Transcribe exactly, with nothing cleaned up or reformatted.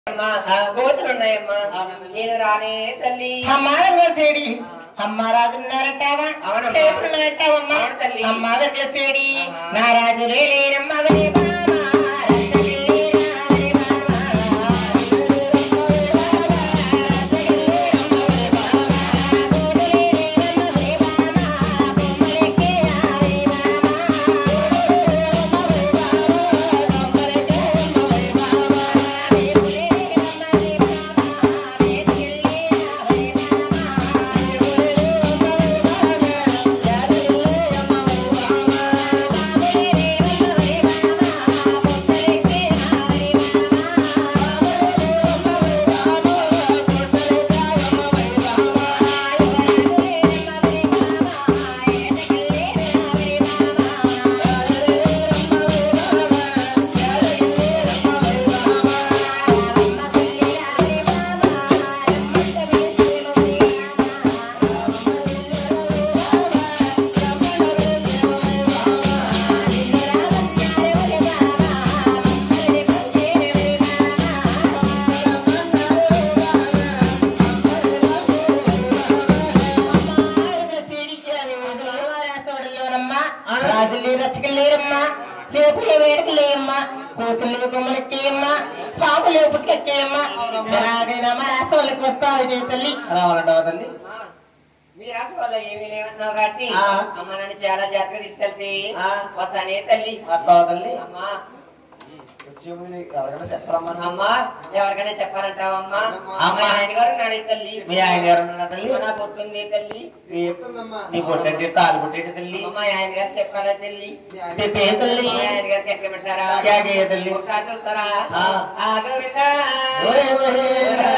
గోతులున్నాయమ్మా నేను రానే తల్లి అమ్మాసేడి అమ్మ రాజున్నారటావా అవునమ్మా తల్లి అమ్మ వెట్లసేడి నా రాజులే లేనమ్మ రాజులే రచకలేరమ్మా లేపులే వేడుకలేమ్మా కోతులే కొమ్మలెక్కేయమ్మా పాపులే పుట్టుకెక్కేయమ్మా ఎలాగైనా మా రాష్ట్ర వాళ్ళకి వస్తావు జయ తల్లి రావాలంటావా తల్లి మీ రాసి వల్ల ఏమీ లేవన్నావు కాబట్టి అమ్మ నన్ను చాలా జాగ్రత్తగా తీసుకెళ్తే వస్తానే తల్లి వస్తావా తల్లి అమ్మా ఎవరికైనా చెప్పాలమ్మా అమ్మా ఎవరికైనా చెప్పాలంటావమ్మా అమ్మ ఆయన గారు నాడే తల్లి మీ ఆయన గారు ఉన్నాడా తల్లి నా పుట్టింది తల్లి నీ పుట్టంటే తాలు పుట్టేటి తల్లి అమ్మ ఆయన గారు చెప్పాలా తల్లి చెప్పే తల్లి ఆయన గారు ఎట్లా పెడతారా తల్లి ఒకసారి చూస్తారా ఆ. ఆగవిదా ఒరే ఒరే